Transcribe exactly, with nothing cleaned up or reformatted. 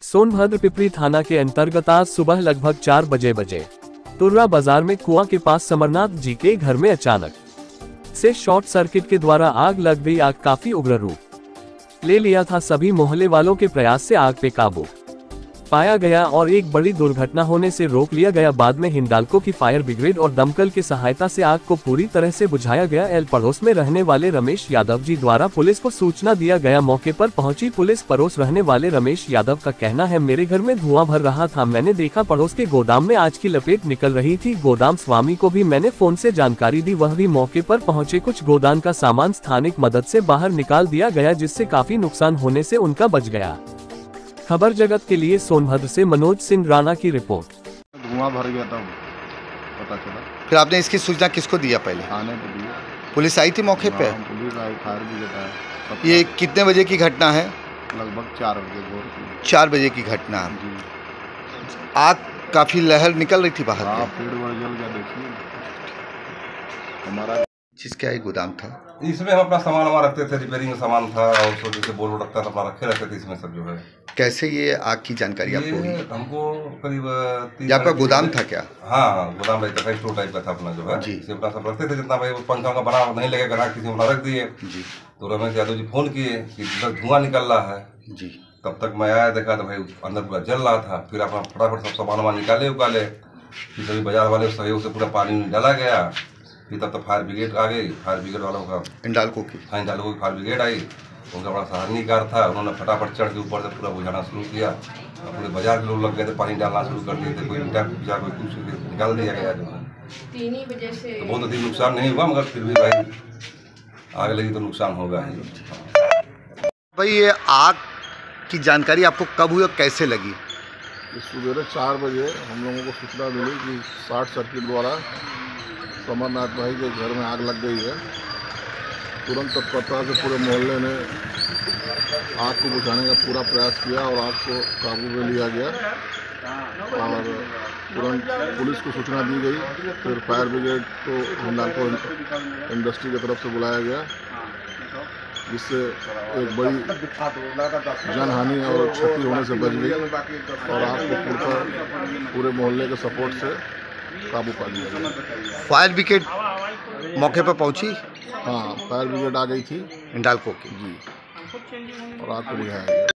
सोनभद्र पिपरी थाना के अंतर्गत आज सुबह लगभग चार बजे बजे तुर्रा बाजार में कुआं के पास समरनाथ जी के घर में अचानक से शॉर्ट सर्किट के द्वारा आग लग गई। आग काफी उग्र रूप ले लिया था। सभी मोहल्ले वालों के प्रयास से आग पे काबू पाया गया और एक बड़ी दुर्घटना होने से रोक लिया गया। बाद में हिंडाल्को की फायर ब्रिगेड और दमकल की सहायता से आग को पूरी तरह से बुझाया गया। एल पड़ोस में रहने वाले रमेश यादव जी द्वारा पुलिस को सूचना दिया गया। मौके पर पहुंची पुलिस। पड़ोस रहने वाले रमेश यादव का कहना है, मेरे घर में धुआं भर रहा था। मैंने देखा पड़ोस के गोदाम में आग की लपेट निकल रही थी। गोदाम स्वामी को भी मैंने फोन से जानकारी दी, वह भी मौके पर पहुंचे। कुछ गोदाम का सामान स्थानिक मदद से बाहर निकाल दिया गया, जिससे काफी नुकसान होने से उनका बच गया। खबर जगत के लिए सोनभद्र से मनोज सिंह राणा की रिपोर्ट। धुआं भर गया था, पता चला। फिर आपने इसकी सूचना किसको दिया? पहले थाने पे दिया। पुलिस आई थी मौके पे? पुलिस आई, फायर ब्रिगेड आया। ये कितने बजे की घटना है? लगभग चार बजे भोर की। चार बजे की घटना है। आग काफी लहर निकल रही थी बाहर। हाँ, पेड़ वड़ जल गया। देखिए हमारा जिसका एक गोदाम था, इसमें हम अपना सामान हमारा रखते थे, रिपेयरिंग का सामान था और सो जैसे बोर्ड रखता था अपना रखे रहते थे इसमें सब जो है। कैसे ये आग की जानकारी आपको हुई? हमको करीब ये आपका गोदाम था क्या? हाँ हाँ, गोदाम रहता था, स्टोर टाइप का था अपना जो है जी। इसे अपना सब रखते थे, जितना भाई पंखा का बना नहीं लगेगा ग्राहक किसी में रख दिए जी। तो रमेश यादव जी फोन किए कि जिधर धुआं निकल रहा है जी। तब तक मैं आया, देखा तो भाई अंदर पूरा जल रहा था। फिर अपना फटाफट सब सामान वामान निकाले उकाले, फिर सभी बाजार वाले सहयोग से पूरा पानी डाला गया। फिर तब तक फायर ब्रिगेड आ गई। फायर ब्रिगेड वालों का हिंडाल्को की हाँ हिंडाल्को की फायर ब्रिगेड आई। उनका बड़ा सराहनीय कार था। उन्होंने फटाफट चढ़ के ऊपर से पूरा बुझाना शुरू किया। पूरे बाजार के लोग लग गए थे, पानी डालना शुरू कर दिए थे। कोई ईंटा जा कोई कुछ निकाल दिया गया जो है। तीन ही बजे से तो बहुत अधिक नुकसान नहीं हुआ, मगर फिर भी भाई आग लगी तो नुकसान होगा ही। भाई ये आग की जानकारी आपको कब हुई और कैसे लगी? सवेरे चार बजे हम लोगों को सूचना मिली कि शॉर्ट सर्किट द्वारा समरनाथ भाई के घर में आग लग गई है। तुरंत तत्परता से पूरे मोहल्ले ने आग को बुझाने का पूरा प्रयास किया और आग को काबू में लिया गया और तुरंत पुलिस को सूचना दी गई। फिर फायर ब्रिगेड को हिंडाल्को इंडस्ट्री की तरफ से बुलाया गया, जिससे एक बड़ी जनहानि और क्षति होने से बच गई और आग को पूरा पूरे मोहल्ले के सपोर्ट से काबू पा लिया गया। फायर ब्रिगेड मौके पर पहुंची? हाँ, फायर ब्रिगेड आ गई थी हिंडाल्को की जी और आग को बुझाया गया।